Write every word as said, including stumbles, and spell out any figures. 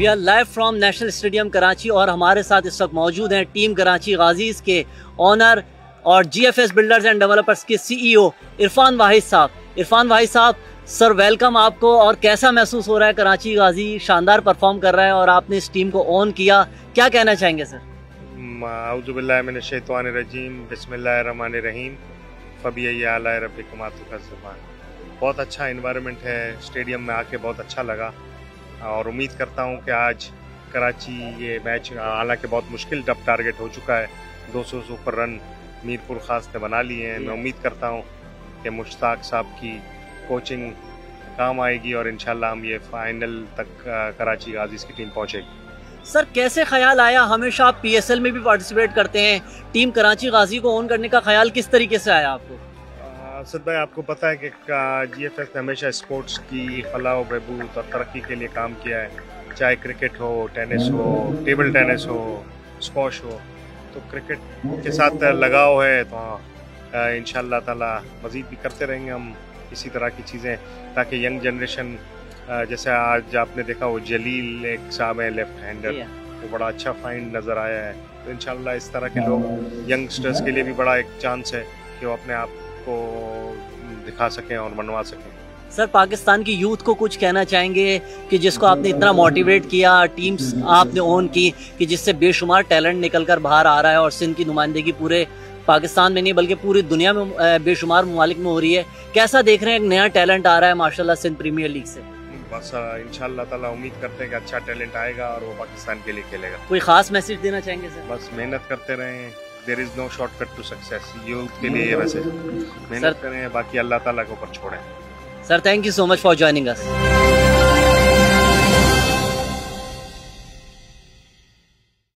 We are live from National Stadium Karachi اور ہمارے ساتھ اس وقت موجود ہیں ٹیم کراچی غازیز کے اونر اور G F S builders and developers کے سی ای او عرفان واحد صاحب۔ عرفان واحد صاحب سر ویلکم آپ کو، اور کیسا محسوس ہو رہا ہے؟ کراچی غازی شاندار پرفارم کر رہا ہے اور آپ نے اس ٹیم کو اون کیا، کیا کہنا چاہیں گے سر؟ اعوذ باللہ من الشیطان الرجیم، بسم اللہ الرحمن الرحیم، فبأي آلاء ربكما تكذبان۔ بہت اچھا انوائرمنٹ ہے، اسٹیڈیم میں آ کے بہت اچھا لگا اور امید کرتا ہوں کہ آج کراچی یہ میچ، حالانکہ بہت مشکل ٹف ٹارگٹ ہو چکا ہے، دو سو سے اوپر رن میر پور خاص نے بنا لیے ہیں، میں امید کرتا ہوں کہ مشتاق صاحب کی کوچنگ کام آئے گی اور انشاءاللہ ہم یہ فائنل تک کراچی غازیز کی ٹیم پہنچے گی۔ سر کیسے خیال آیا؟ ہمیشہ آپ پی ایس ایل میں بھی پارٹیسپیٹ کرتے ہیں، ٹیم کراچی غازی کو اون کرنے کا خیال کس طریقے سے آیا آپ کو؟ اسد بھائی، آپ کو پتہ ہے کہ جی ایف ایس نے ہمیشہ اسپورٹس کی فلاح و بہبود اور ترقی کے لیے کام کیا ہے، چاہے کرکٹ ہو، ٹینس ہو، ٹیبل ٹینس ہو، اسکواش ہو، تو کرکٹ کے ساتھ لگاؤ ہے تو ان شاء اللہ تعالیٰ مزید بھی کرتے رہیں گے ہم اسی طرح کی چیزیں، تاکہ ینگ جنریشن، جیسے آج آپ نے دیکھا وہ جلیل ایک صاحب ہے لیفٹ ہینڈر، وہ بڑا اچھا فائنڈ نظر آیا ہے، تو انشاءاللہ اس طرح کے لوگ ینگسٹرز کے لیے بھی بڑا ایک چانس ہے کہ وہ اپنے آپ کو دکھا سکیں اور منوا سکیں۔ سر پاکستان کی یوتھ کو کچھ کہنا چاہیں گے کہ جس کو آپ نے اتنا موٹیویٹ کیا، ٹیمز آپ نے اون کی کہ جس سے بے شمار ٹیلنٹ نکل کر باہر آ رہا ہے اور سندھ کی نمائندگی پورے پاکستان میں نہیں بلکہ پوری دنیا میں بے شمار ممالک میں ہو رہی ہے، کیسا دیکھ رہے ہیں؟ ایک نیا ٹیلنٹ آ رہا ہے ماشاءاللہ سندھ پریمیئر لیگ سے۔ بس انشاءاللہ تعالیٰ امید کرتے ہیں کہ اچھا ٹیلنٹ آئے گا اور وہ پاکستان کے لیے کھیلے گا۔ کوئی خاص میسج دینا چاہیں گے سر؟ بس محنت کرتے رہیں، there is no short cut to success, youth کے لیے یہ ویسے محنت کریں، باقی اللہ تعالیٰ کے اوپر چھوڑیں۔ Sir thank you so much for joining us.